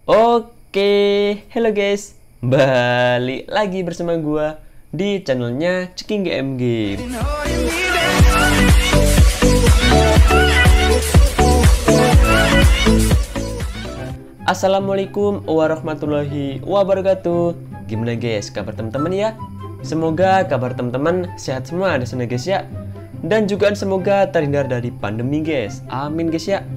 Oke, hello guys, balik lagi bersama gua di channelnya Ceking GMG. Assalamualaikum warahmatullahi wabarakatuh. Gimana guys, kabar teman-teman ya? Semoga kabar teman-teman sehat semua di sana guys ya. Dan juga semoga terhindar dari pandemi guys. Amin guys ya.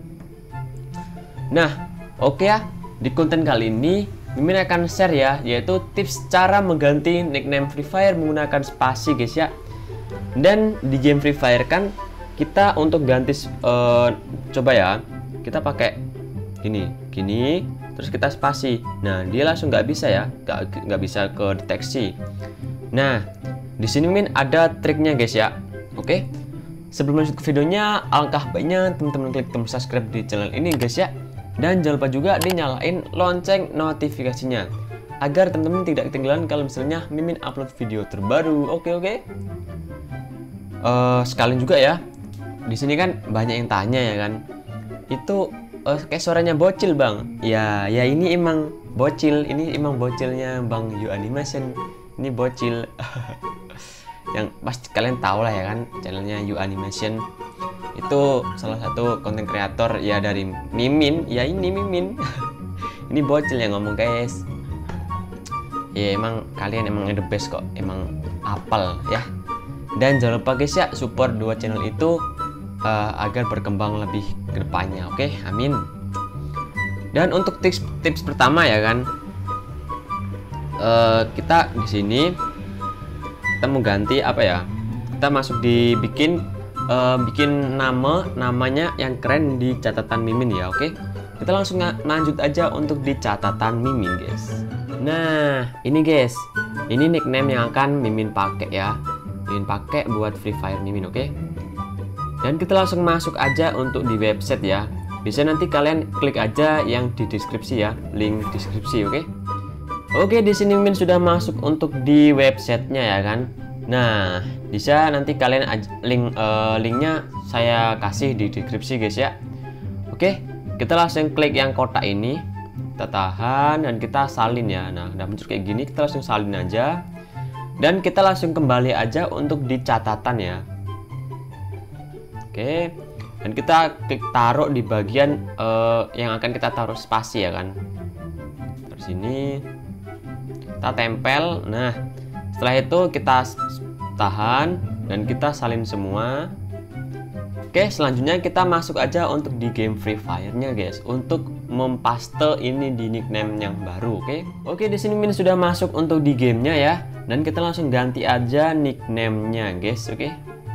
Nah, oke ya. Di konten kali ini Mimin akan share ya, yaitu tips cara mengganti nickname Free Fire menggunakan spasi guys ya. Dan di game Free Fire kan kita untuk ganti coba ya, kita pakai gini terus kita spasi. Nah dia langsung nggak bisa ya, nggak bisa ke deteksi. Nah di sini Mimin ada triknya guys ya. Oke, sebelum lanjut ke videonya, alangkah baiknya teman-teman klik tombol subscribe di channel ini guys ya. Dan jangan lupa juga dinyalain lonceng notifikasinya agar teman-teman tidak ketinggalan kalau misalnya Mimin upload video terbaru. Oke. Sekalian juga ya, di sini kan banyak yang tanya ya kan, itu kayak suaranya bocil bang. Ya ini emang bocil, ini emang bocilnya Bang Yu Animation. Ini bocil yang pasti kalian tahu lah ya kan, channelnya Yu Animation. Itu salah satu konten kreator ya dari Mimin. Ya ini Mimin. Ini bocil yang ngomong guys. Ya emang kalian emang the best kok, emang apal ya. Dan jangan lupa guys ya, support dua channel itu agar berkembang lebih ke depannya. Oke, amin. Dan untuk tips pertama ya kan, kita di sini kita mau ganti apa ya? Kita masuk di bikin namanya yang keren di catatan Mimin ya. Oke, kita langsung lanjut aja untuk di catatan Mimin guys. Nah ini guys, ini nickname yang akan Mimin pakai ya, Mimin pakai buat Free Fire Mimin. Oke, dan kita langsung masuk aja untuk di website ya. Bisa nanti kalian klik aja yang di deskripsi ya, link deskripsi. Oke, di sini Mimin sudah masuk untuk di websitenya ya kan. Nah, bisa nanti kalian linknya saya kasih di deskripsi guys ya. Oke, kita langsung klik yang kotak ini, kita tahan dan kita salin ya. Nah, udah muncul kayak gini, kita langsung salin aja. Dan kita langsung kembali aja untuk di catatan ya. Oke, dan kita klik taruh di bagian yang akan kita taruh spasi ya kan. Terus sini kita tempel. Nah, setelah itu kita tahan dan kita salin semua. Oke, selanjutnya kita masuk aja untuk di game Free Fire-nya guys, untuk mempaste ini di nickname yang baru. Oke, di sini Min sudah masuk untuk di gamenya ya, dan kita langsung ganti aja nickname-nya guys. Oke,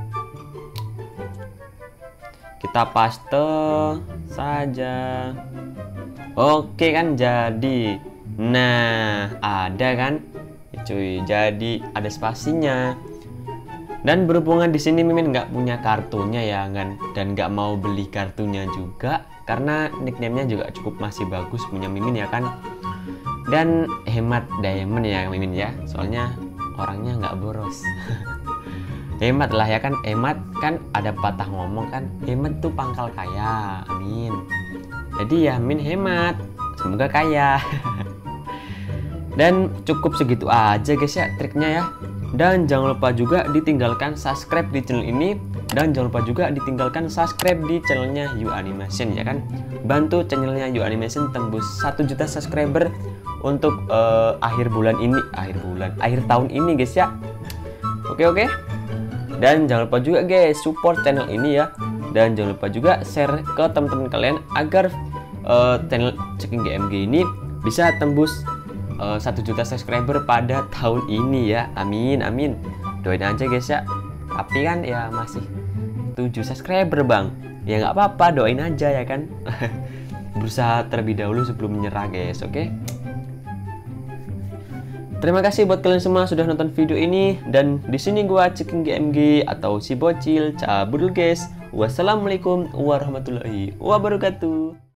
kita paste saja. Oke kan jadi. Nah ada kan cuy, jadi ada spasinya. Dan berhubungan di sini Mimin nggak punya kartunya ya kan, dan nggak mau beli kartunya juga karena nickname-nya juga cukup masih bagus punya Mimin ya kan. Dan hemat diamond ya Mimin ya, soalnya orangnya nggak boros. Hemat lah ya kan, hemat kan ada patah ngomong kan, hemat tuh pangkal kaya. Amin. Jadi ya Mimin hemat, semoga kaya. Dan cukup segitu aja guys ya triknya ya. Dan jangan lupa juga ditinggalkan subscribe di channel ini, dan jangan lupa juga ditinggalkan subscribe di channelnya Yu Animation ya kan. Bantu channelnya Yu Animation tembus 1 juta subscriber untuk akhir tahun ini guys ya. Oke. Dan jangan lupa juga guys support channel ini ya. Dan jangan lupa juga share ke teman-teman kalian agar channel Ceking GMG ini bisa tembus 1 juta subscriber pada tahun ini ya. Amin. Doain aja guys ya. Tapi kan ya masih 7 subscriber bang, ya nggak apa-apa, doain aja ya kan. Berusaha terlebih dahulu sebelum menyerah guys. Oke, terima kasih buat kalian semua sudah nonton video ini. Dan di sini gua Ceking GMG atau si bocil cabut dulu guys. Wassalamualaikum warahmatullahi wabarakatuh.